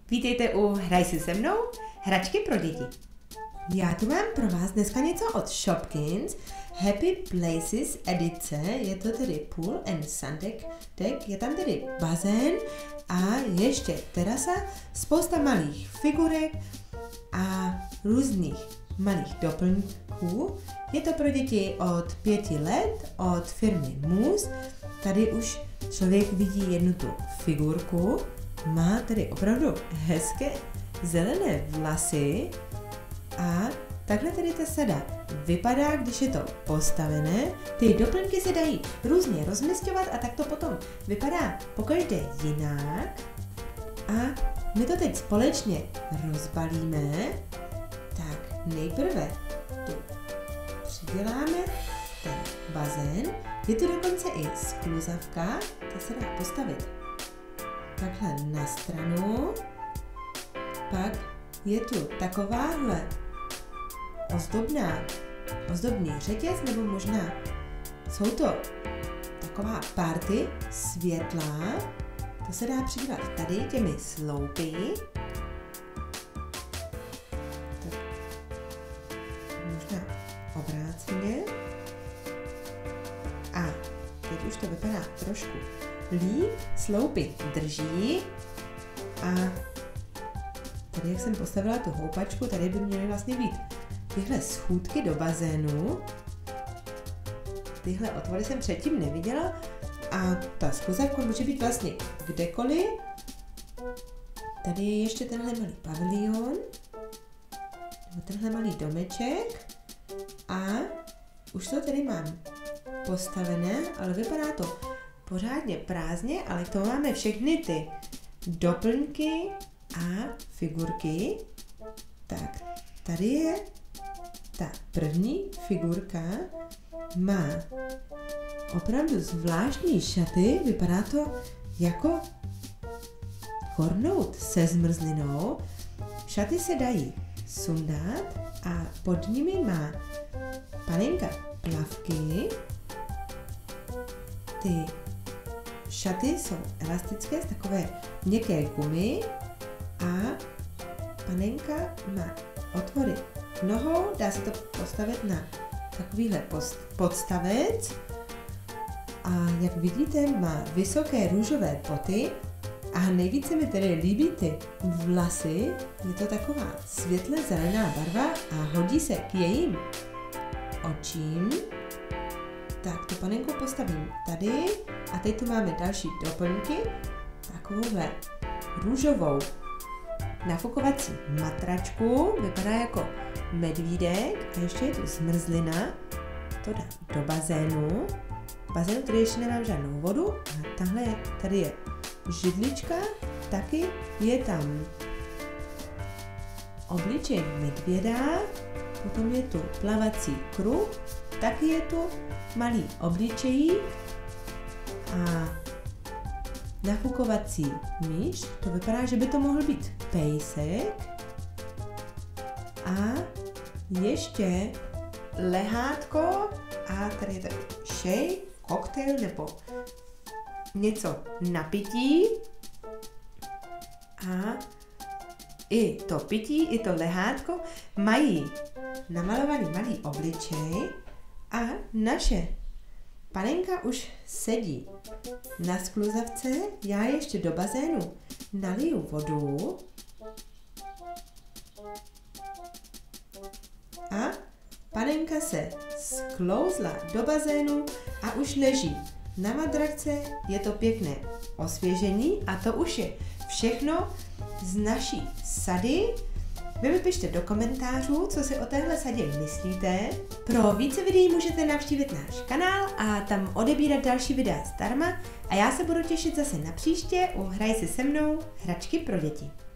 Vítejte u Hraj si se mnou, hračky pro děti. Já tu mám pro vás dneska něco od Shopkins, Happy Places edice, je to tedy pool and sun deck, je tam tedy bazén a ještě terasa, spousta malých figurek a různých malých doplňků. Je to pro děti od 5 let, od firmy Moose. Tady už člověk vidí jednu tu figurku, má tedy opravdu hezké zelené vlasy a takhle tedy ta sada vypadá, když je to postavené. Ty doplňky se dají různě rozmisťovat a tak to potom vypadá pokaždé jinak. A my to teď společně rozbalíme. Tak nejprve tu přiděláme ten bazén. Je tu dokonce i skluzavka, ta se dá postavit takhle na stranu. Pak je tu takováhle ozdobný řetěz, nebo možná jsou to taková party světla. To se dá přidělat tady těmi sloupy. Tak možná obráceně. A teď už to vypadá trošku líp. Sloupy drží a tady, jak jsem postavila tu houpačku, tady by měly vlastně být tyhle schůdky do bazénu. Tyhle otvory jsem předtím neviděla a ta skluzavka může být vlastně kdekoliv. Tady je ještě tenhle malý pavilion, nebo tenhle malý domeček a už to tady mám postavené, ale vypadá to pořádně prázdně, ale k tomu máme všechny ty doplňky a figurky. Tak, tady je ta první figurka, má opravdu zvláštní šaty, vypadá to jako kornout se zmrzlinou. Šaty se dají sundat a pod nimi má panenka plavky. Ty šaty jsou elastické z takové měkké gumy a panenka má otvory nohou, dá se to postavit na takovýhle podstavec a jak vidíte má vysoké růžové boty a nejvíce mi tedy líbí ty vlasy, je to taková světle zelená barva a hodí se k jejím očím. Tak, tu panenku postavím tady a teď tu máme další doplňky, takovouhle růžovou nafukovací matračku, vypadá jako medvídek a ještě je tu zmrzlina, to dám do bazénu. V bazénu tady ještě nemám žádnou vodu a tady je židlička, taky je tam obličej medvěda, potom je tu plavací kruh, taky je tu malý obličejík a nafukovací míč, to vypadá, že by to mohl být pejsek a ještě lehátko a tady je to šej, koktejl nebo něco na pití a i to pití, i to lehátko mají namalovaný malý obličej a naše panenka už sedí na skluzavce, já ještě do bazénu naliju vodu a panenka se sklouzla do bazénu a už leží na madračce, je to pěkné osvěžení a to už je všechno z naší sady. Vy mi pište do komentářů, co si o téhle sadě myslíte. Pro více videí můžete navštívit náš kanál a tam odebírat další videa zdarma a já se budu těšit zase na příště u Hraj si se mnou, hračky pro děti.